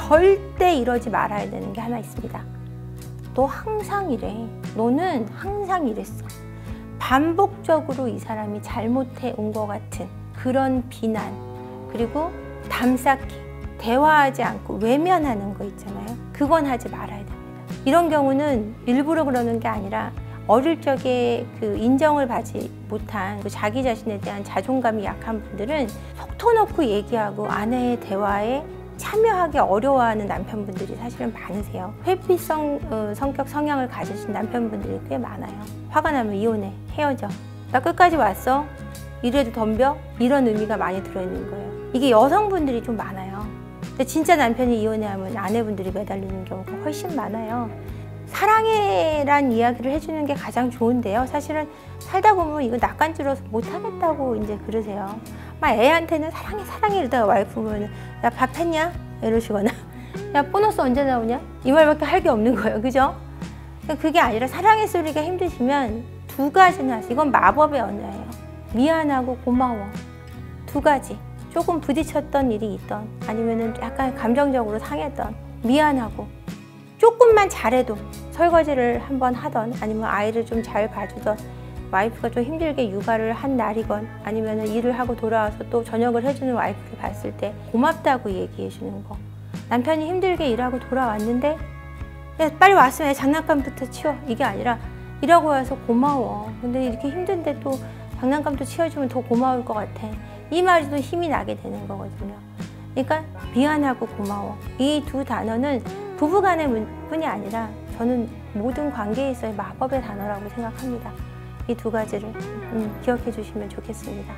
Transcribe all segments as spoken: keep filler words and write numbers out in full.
절대 이러지 말아야 되는 게 하나 있습니다. 너 항상 이래. 너는 항상 이랬어. 반복적으로 이 사람이 잘못해 온 것 같은 그런 비난, 그리고 담쌓기, 대화하지 않고 외면하는 거 있잖아요. 그건 하지 말아야 됩니다. 이런 경우는 일부러 그러는 게 아니라 어릴 적에 그 인정을 받지 못한 그 자기 자신에 대한 자존감이 약한 분들은 속 터놓고 얘기하고 아내의 대화에 참여하기 어려워하는 남편분들이 사실은 많으세요. 회피성 어, 성격 성향을 가지신 남편분들이 꽤 많아요. 화가 나면 이혼해, 헤어져, 나 끝까지 왔어, 이래도 덤벼, 이런 의미가 많이 들어있는 거예요. 이게 여성분들이 좀 많아요. 근데 진짜 남편이 이혼해 하면 아내분들이 매달리는 경우가 훨씬 많아요. 사랑해란 이야기를 해주는 게 가장 좋은데요. 사실은 살다 보면 이거 낯간지러서 못하겠다고 이제 그러세요. 막 애한테는 사랑해 사랑해 이러다가 와이프 보면 야 밥 했냐? 이러시거나 야 보너스 언제 나오냐? 이 말밖에 할 게 없는 거예요. 그죠? 그게 아니라 사랑의 소리가 힘드시면 두 가지는 하세요. 이건 마법의 언어예요. 미안하고 고마워. 두 가지. 조금 부딪혔던 일이 있던, 아니면은 약간 감정적으로 상했던, 미안하고 조금만 잘해도, 설거지를 한번 하던, 아니면 아이를 좀 잘 봐주던, 와이프가 좀 힘들게 육아를 한 날이건, 아니면 일을 하고 돌아와서 또 저녁을 해주는 와이프를 봤을 때 고맙다고 얘기해 주는 거. 남편이 힘들게 일하고 돌아왔는데 야 빨리 왔으면 장난감부터 치워, 이게 아니라 일하고 와서 고마워, 근데 이렇게 힘든데 또 장난감도 치워주면 더 고마울 것 같아, 이 말이 또 힘이 나게 되는 거거든요. 그러니까 미안하고 고마워, 이 두 단어는 부부간의 뿐이 아니라 저는 모든 관계에 있어의 마법의 단어라고 생각합니다. 이 두 가지를 음, 기억해 주시면 좋겠습니다.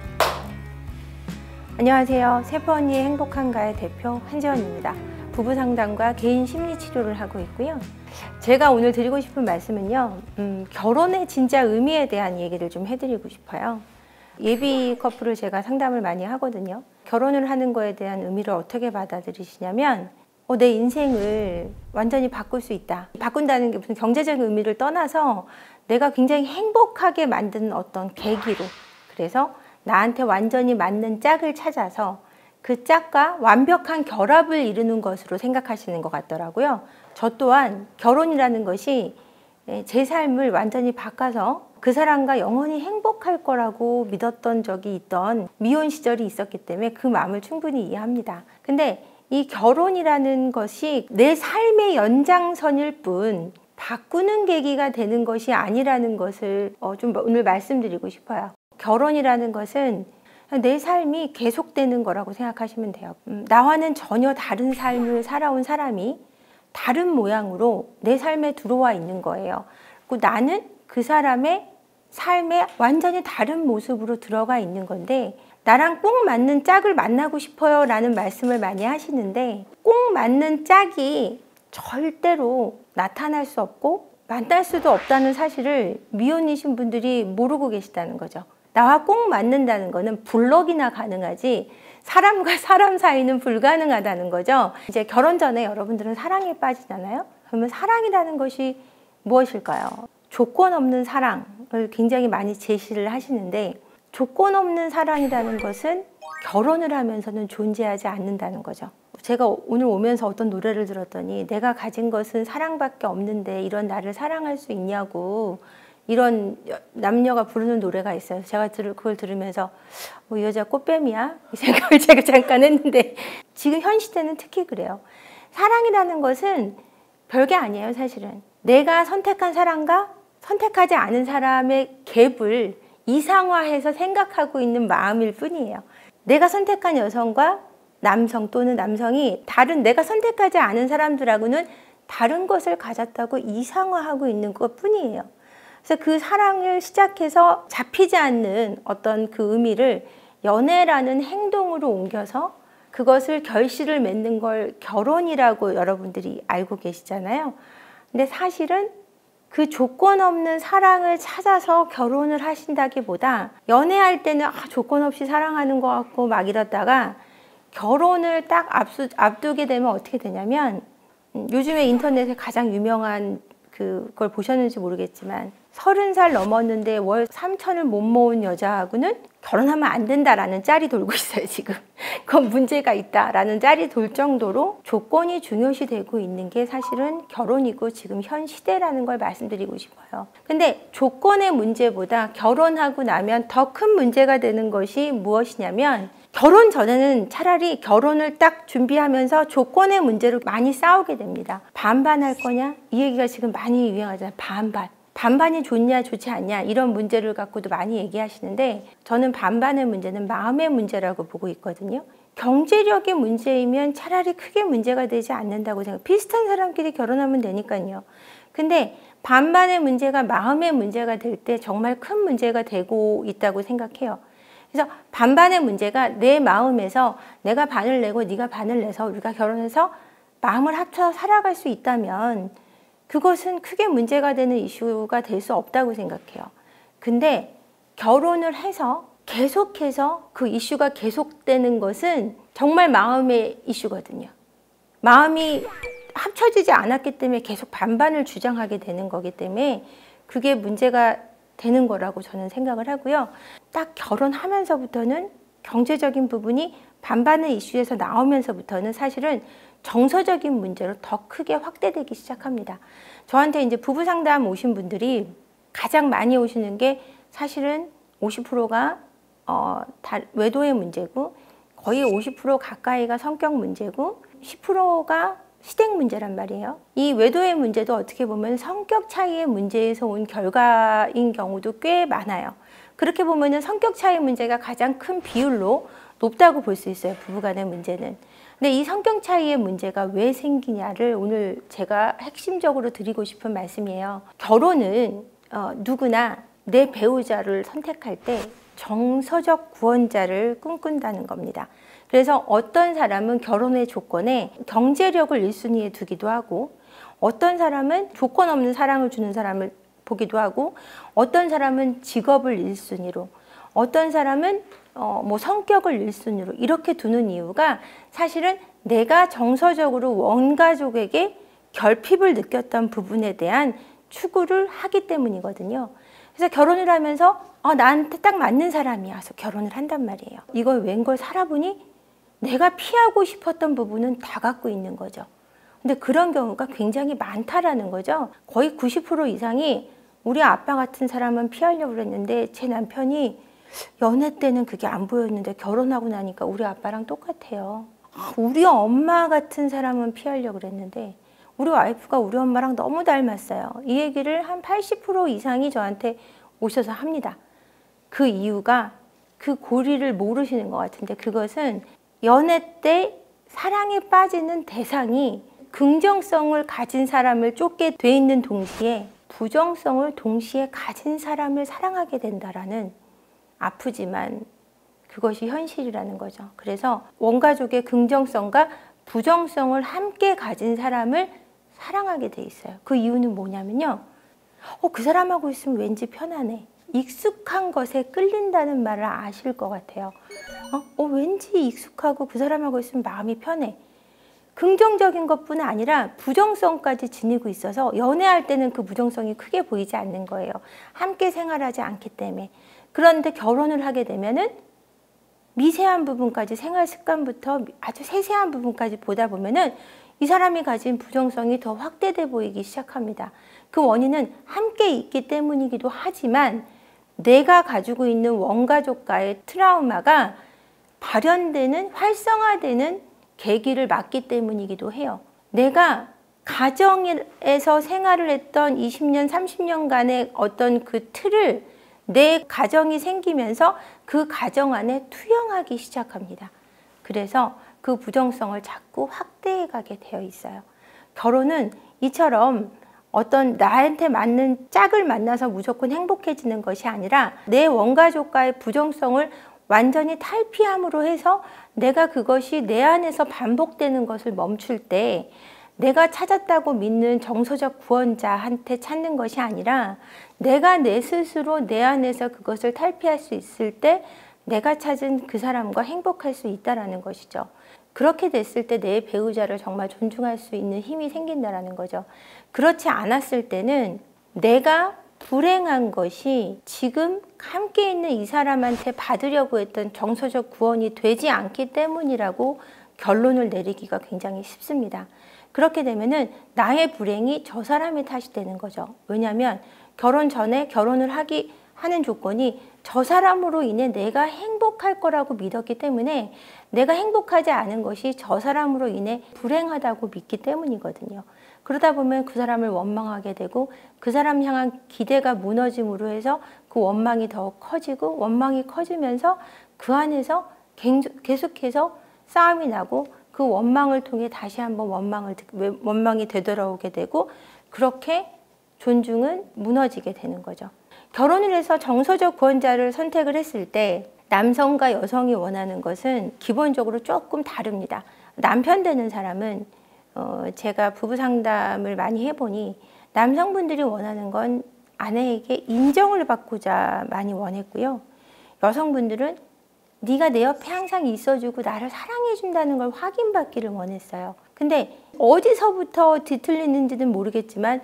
안녕하세요. 세포언니의 행복한가의 대표 한지원입니다. 부부 상담과 개인 심리 치료를 하고 있고요. 제가 오늘 드리고 싶은 말씀은요, 음, 결혼의 진짜 의미에 대한 얘기를 좀 해드리고 싶어요. 예비 커플을 제가 상담을 많이 하거든요. 결혼을 하는 거에 대한 의미를 어떻게 받아들이시냐면, 어, 내 인생을 완전히 바꿀 수 있다. 바꾼다는 게 무슨 경제적인 의미를 떠나서 내가 굉장히 행복하게 만드는 어떤 계기로, 그래서 나한테 완전히 맞는 짝을 찾아서 그 짝과 완벽한 결합을 이루는 것으로 생각하시는 것 같더라고요. 저 또한 결혼이라는 것이 제 삶을 완전히 바꿔서 그 사람과 영원히 행복할 거라고 믿었던 적이 있던 미혼 시절이 있었기 때문에 그 마음을 충분히 이해합니다. 근데 이 결혼이라는 것이 내 삶의 연장선일 뿐 바꾸는 계기가 되는 것이 아니라는 것을 좀 오늘 말씀드리고 싶어요. 결혼이라는 것은 내 삶이 계속되는 거라고 생각하시면 돼요. 음, 나와는 전혀 다른 삶을 살아온 사람이 다른 모양으로 내 삶에 들어와 있는 거예요. 그리고 나는 그 사람의 삶에 완전히 다른 모습으로 들어가 있는 건데, 나랑 꼭 맞는 짝을 만나고 싶어요 라는 말씀을 많이 하시는데, 꼭 맞는 짝이 절대로 나타날 수 없고 만날 수도 없다는 사실을 미혼이신 분들이 모르고 계시다는 거죠. 나와 꼭 맞는다는 거는 블럭이나 가능하지 사람과 사람 사이는 불가능하다는 거죠. 이제 결혼 전에 여러분들은 사랑에 빠지잖아요. 그러면 사랑이라는 것이 무엇일까요? 조건 없는 사랑을 굉장히 많이 제시를 하시는데, 조건 없는 사랑이라는 것은 결혼을 하면서는 존재하지 않는다는 거죠. 제가 오늘 오면서 어떤 노래를 들었더니, 내가 가진 것은 사랑밖에 없는데 이런 나를 사랑할 수 있냐고, 이런 남녀가 부르는 노래가 있어요. 제가 그걸 들으면서 뭐 이 여자 꽃뱀이야? 이 생각을 제가 잠깐 했는데, 지금 현 시대는 특히 그래요. 사랑이라는 것은 별게 아니에요. 사실은 내가 선택한 사람과 선택하지 않은 사람의 갭을 이상화해서 생각하고 있는 마음일 뿐이에요. 내가 선택한 여성과 남성 또는 남성이 다른 내가 선택하지 않은 사람들하고는 다른 것을 가졌다고 이상화하고 있는 것 뿐이에요. 그래서 그 사랑을 시작해서 잡히지 않는 어떤 그 의미를 연애라는 행동으로 옮겨서 그것을 결실을 맺는 걸 결혼이라고 여러분들이 알고 계시잖아요. 근데 사실은 그 조건 없는 사랑을 찾아서 결혼을 하신다기보다, 연애할 때는 아, 조건 없이 사랑하는 것 같고 막 이러다가 결혼을 딱 앞수, 앞두게 되면 어떻게 되냐면, 음, 요즘에 인터넷에 가장 유명한 그걸 보셨는지 모르겠지만 서른 살 넘었는데 월 삼천을 못 모은 여자하고는 결혼하면 안 된다라는 짤이 돌고 있어요, 지금. 그건 문제가 있다라는 짤이 돌 정도로 조건이 중요시 되고 있는 게 사실은 결혼이고 지금 현 시대라는 걸 말씀드리고 싶어요. 근데 조건의 문제보다 결혼하고 나면 더 큰 문제가 되는 것이 무엇이냐면, 결혼 전에는 차라리 결혼을 딱 준비하면서 조건의 문제로 많이 싸우게 됩니다. 반반할 거냐? 이 얘기가 지금 많이 유행하잖아요. 반반. 반반이 좋냐 좋지 않냐 이런 문제를 갖고도 많이 얘기하시는데, 저는 반반의 문제는 마음의 문제라고 보고 있거든요. 경제력의 문제이면 차라리 크게 문제가 되지 않는다고 생각해요. 비슷한 사람끼리 결혼하면 되니까요. 근데 반반의 문제가 마음의 문제가 될 때 정말 큰 문제가 되고 있다고 생각해요. 그래서 반반의 문제가 내 마음에서 내가 반을 내고 네가 반을 내서 우리가 결혼해서 마음을 합쳐서 살아갈 수 있다면 그것은 크게 문제가 되는 이슈가 될 수 없다고 생각해요. 근데 결혼을 해서 계속해서 그 이슈가 계속되는 것은 정말 마음의 이슈거든요. 마음이 합쳐지지 않았기 때문에 계속 반반을 주장하게 되는 거기 때문에 그게 문제가 되는 거라고 저는 생각을 하고요. 딱 결혼하면서부터는 경제적인 부분이 반반의 이슈에서 나오면서부터는 사실은 정서적인 문제로 더 크게 확대되기 시작합니다. 저한테 이제 부부 상담 오신 분들이 가장 많이 오시는 게 사실은 오십 퍼센트가 어, 다 외도의 문제고, 거의 오십 퍼센트 가까이가 성격 문제고, 십 퍼센트가 시댁 문제란 말이에요. 이 외도의 문제도 어떻게 보면 성격 차이의 문제에서 온 결과인 경우도 꽤 많아요. 그렇게 보면은 성격 차이 문제가 가장 큰 비율로 높다고 볼 수 있어요, 부부간의 문제는. 근데 이 성격 차이의 문제가 왜 생기냐를 오늘 제가 핵심적으로 드리고 싶은 말씀이에요. 결혼은 어, 누구나 내 배우자를 선택할 때 정서적 구원자를 꿈꾼다는 겁니다. 그래서 어떤 사람은 결혼의 조건에 경제력을 일 순위에 두기도 하고, 어떤 사람은 조건 없는 사랑을 주는 사람을 보기도 하고, 어떤 사람은 직업을 일 순위로, 어떤 사람은 어, 뭐 성격을 일 순위로 이렇게 두는 이유가 사실은 내가 정서적으로 원가족에게 결핍을 느꼈던 부분에 대한 추구를 하기 때문이거든요. 그래서 결혼을 하면서 어, 나한테 딱 맞는 사람이야. 그래서 결혼을 한단 말이에요. 이걸 웬걸 살아보니 내가 피하고 싶었던 부분은 다 갖고 있는 거죠. 근데 그런 경우가 굉장히 많다라는 거죠. 거의 구십 퍼센트 이상이 우리 아빠 같은 사람은 피하려고 그랬는데 제 남편이 연애 때는 그게 안 보였는데 결혼하고 나니까 우리 아빠랑 똑같아요. 우리 엄마 같은 사람은 피하려고 그랬는데 우리 와이프가 우리 엄마랑 너무 닮았어요. 이 얘기를 한 팔십 퍼센트 이상이 저한테 오셔서 합니다. 그 이유가 그 고리를 모르시는 것 같은데, 그것은 연애 때 사랑에 빠지는 대상이 긍정성을 가진 사람을 쫓게 돼 있는 동시에 부정성을 동시에 가진 사람을 사랑하게 된다라는, 아프지만 그것이 현실이라는 거죠. 그래서 원가족의 긍정성과 부정성을 함께 가진 사람을 사랑하게 돼 있어요. 그 이유는 뭐냐면요. 어, 그 사람하고 있으면 왠지 편하네. 익숙한 것에 끌린다는 말을 아실 것 같아요. 어, 어, 왠지 익숙하고 그 사람하고 있으면 마음이 편해. 긍정적인 것뿐 아니라 부정성까지 지니고 있어서 연애할 때는 그 부정성이 크게 보이지 않는 거예요. 함께 생활하지 않기 때문에. 그런데 결혼을 하게 되면은 미세한 부분까지, 생활 습관부터 아주 세세한 부분까지 보다 보면은 이 사람이 가진 부정성이 더 확대돼 보이기 시작합니다. 그 원인은 함께 있기 때문이기도 하지만 내가 가지고 있는 원가족과의 트라우마가 발현되는, 활성화되는 계기를 맞기 때문이기도 해요. 내가 가정에서 생활을 했던 이십 년, 삼십 년간의 어떤 그 틀을 내 가정이 생기면서 그 가정 안에 투영하기 시작합니다. 그래서 그 부정성을 자꾸 확대해 가게 되어 있어요. 결혼은 이처럼 어떤 나한테 맞는 짝을 만나서 무조건 행복해지는 것이 아니라 내 원가족과의 부정성을 완전히 탈피함으로 해서 내가 그것이 내 안에서 반복되는 것을 멈출 때 내가 찾았다고 믿는 정서적 구원자한테 찾는 것이 아니라 내가 내 스스로 내 안에서 그것을 탈피할 수 있을 때 내가 찾은 그 사람과 행복할 수 있다는 것이죠. 그렇게 됐을 때 내 배우자를 정말 존중할 수 있는 힘이 생긴다는 거죠. 그렇지 않았을 때는 내가 불행한 것이 지금 함께 있는 이 사람한테 받으려고 했던 정서적 구원이 되지 않기 때문이라고 결론을 내리기가 굉장히 쉽습니다. 그렇게 되면은 나의 불행이 저 사람의 탓이 되는 거죠. 왜냐하면 결혼 전에 결혼을 하기 하는 조건이 저 사람으로 인해 내가 행복할 거라고 믿었기 때문에 내가 행복하지 않은 것이 저 사람으로 인해 불행하다고 믿기 때문이거든요. 그러다 보면 그 사람을 원망하게 되고 그 사람 향한 기대가 무너짐으로 해서 그 원망이 더 커지고 원망이 커지면서 그 안에서 계속해서 싸움이 나고 그 원망을 통해 다시 한번 원망을, 원망이 되돌아오게 되고 그렇게 존중은 무너지게 되는 거죠. 결혼을 해서 정서적 구원자를 선택을 했을 때 남성과 여성이 원하는 것은 기본적으로 조금 다릅니다. 남편 되는 사람은 어 제가 부부 상담을 많이 해보니 남성분들이 원하는 건 아내에게 인정을 받고자 많이 원했고요. 여성분들은 네가 내 옆에 항상 있어주고 나를 사랑해준다는 걸 확인받기를 원했어요. 근데 어디서부터 뒤틀리는지는 모르겠지만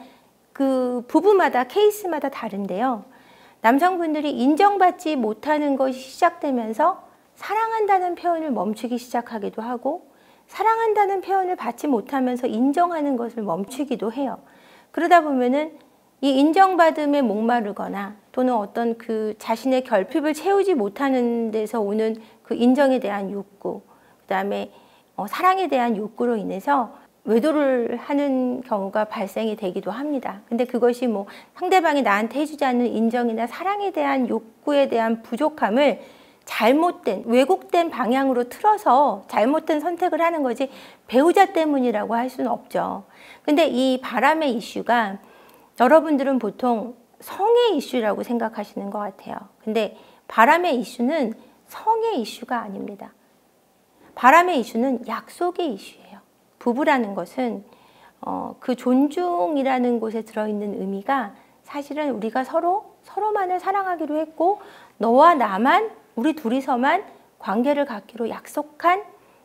그 부부마다 케이스마다 다른데요. 남성분들이 인정받지 못하는 것이 시작되면서 사랑한다는 표현을 멈추기 시작하기도 하고 사랑한다는 표현을 받지 못하면서 인정하는 것을 멈추기도 해요. 그러다 보면은 이 인정받음에 목마르거나 또는 어떤 그 자신의 결핍을 채우지 못하는 데서 오는 그 인정에 대한 욕구, 그 다음에 어, 사랑에 대한 욕구로 인해서 외도를 하는 경우가 발생이 되기도 합니다. 근데 그것이 뭐 상대방이 나한테 해주지 않는 인정이나 사랑에 대한 욕구에 대한 부족함을 잘못된, 왜곡된 방향으로 틀어서 잘못된 선택을 하는 거지 배우자 때문이라고 할 수는 없죠. 근데 이 바람의 이슈가 여러분들은 보통 성의 이슈라고 생각하시는 것 같아요. 근데 바람의 이슈는 성의 이슈가 아닙니다. 바람의 이슈는 약속의 이슈예요. 부부라는 것은 어, 그 존중이라는 곳에 들어있는 의미가 사실은 우리가 서로 서로만을 사랑하기로 했고 너와 나만 우리 둘이서만 관계를 갖기로 약속한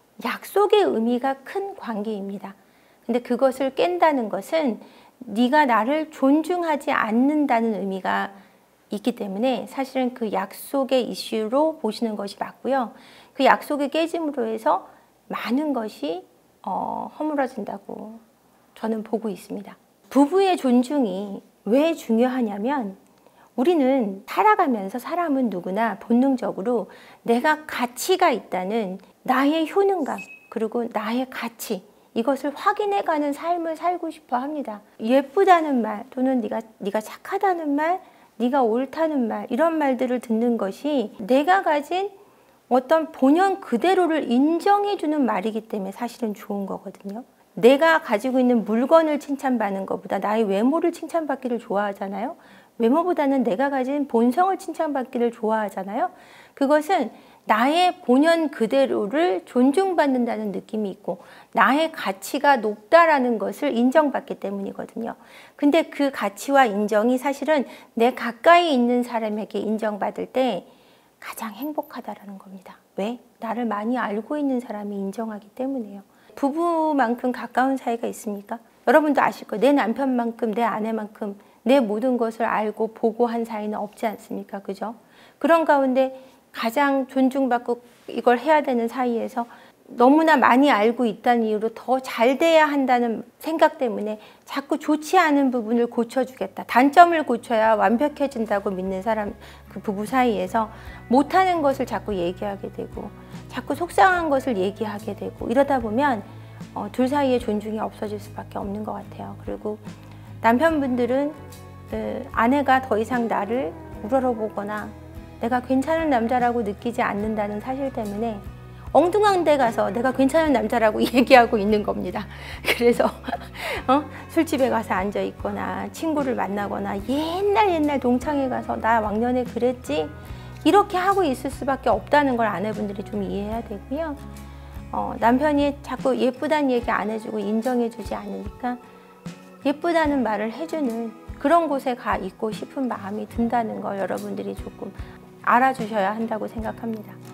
약속의 의미가 큰 관계입니다. 근데 그것을 깬다는 것은 네가 나를 존중하지 않는다는 의미가 있기 때문에 사실은 그 약속의 이슈로 보시는 것이 맞고요. 그 약속이 깨짐으로 해서 많은 것이 어, 허물어진다고 저는 보고 있습니다. 부부의 존중이 왜 중요하냐면 우리는 살아가면서 사람은 누구나 본능적으로 내가 가치가 있다는 나의 효능감 그리고 나의 가치 이것을 확인해가는 삶을 살고 싶어 합니다. 예쁘다는 말 또는 네가, 네가 착하다는 말, 네가 옳다는 말 이런 말들을 듣는 것이 내가 가진 어떤 본연 그대로를 인정해주는 말이기 때문에 사실은 좋은 거거든요. 내가 가지고 있는 물건을 칭찬받는 것보다 나의 외모를 칭찬받기를 좋아하잖아요. 외모보다는 내가 가진 본성을 칭찬받기를 좋아하잖아요. 그것은 나의 본연 그대로를 존중받는다는 느낌이 있고 나의 가치가 높다라는 것을 인정받기 때문이거든요. 근데 그 가치와 인정이 사실은 내 가까이 있는 사람에게 인정받을 때 가장 행복하다라는 겁니다. 왜? 나를 많이 알고 있는 사람이 인정하기 때문이에요. 부부만큼 가까운 사이가 있습니까? 여러분도 아실 거예요. 내 남편만큼 내 아내만큼 내 모든 것을 알고 보고 한 사이는 없지 않습니까? 그죠? 그런 가운데 가장 존중받고 이걸 해야 되는 사이에서 너무나 많이 알고 있다는 이유로 더 잘 돼야 한다는 생각 때문에 자꾸 좋지 않은 부분을 고쳐주겠다. 단점을 고쳐야 완벽해진다고 믿는 사람, 그 부부 사이에서 못하는 것을 자꾸 얘기하게 되고 자꾸 속상한 것을 얘기하게 되고 이러다 보면 어, 둘 사이의 존중이 없어질 수밖에 없는 것 같아요. 그리고 남편분들은 그 아내가 더 이상 나를 우러러보거나 내가 괜찮은 남자라고 느끼지 않는다는 사실 때문에 엉뚱한 데 가서 내가 괜찮은 남자라고 얘기하고 있는 겁니다. 그래서 어? 술집에 가서 앉아 있거나 친구를 만나거나 옛날 옛날 동창회 가서 나 왕년에 그랬지 이렇게 하고 있을 수밖에 없다는 걸 아내분들이 좀 이해해야 되고요. 어, 남편이 자꾸 예쁘다는 얘기 안 해주고 인정해주지 않으니까 예쁘다는 말을 해주는 그런 곳에 가 있고 싶은 마음이 든다는 걸 여러분들이 조금 알아주셔야 한다고 생각합니다.